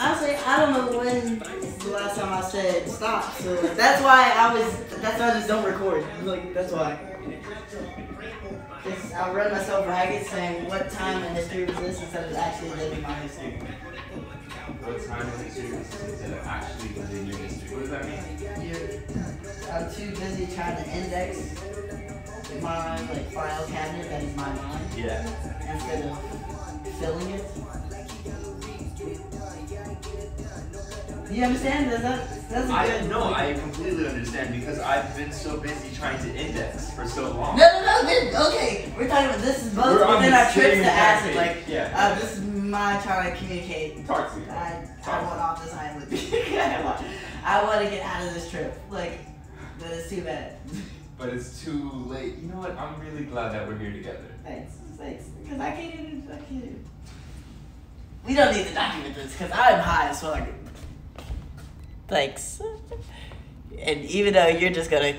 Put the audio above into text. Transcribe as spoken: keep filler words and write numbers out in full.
Honestly, I don't know when the last time I said stop. So that's why I was. That's why I just don't record. Like that's why. Just, I'll run myself ragged saying what time in history was this instead of actually living my history. What time in history was this instead of actually living your history? What does that mean? You're, I'm too busy trying to index my like file cabinet that is my mind. Yeah. Instead of filling it. Do you understand? Does that, that's a I good no, I completely understand because I've been so busy trying to index for so long. No, no, no, this, okay. We're talking about this is both We're on within the our trips same to acid. page. Like, Yeah. uh, this is my trying to communicate. Talk to me. I, Talk I to want me. off this island. I want, I want to get out of this trip. Like, that is too bad. But it's too late. You know what? I'm really glad that we're here together. Thanks, thanks. Because I can't even, I can't even. We don't need to document this because I'm high as fuck. Thanks. And even though you're just gonna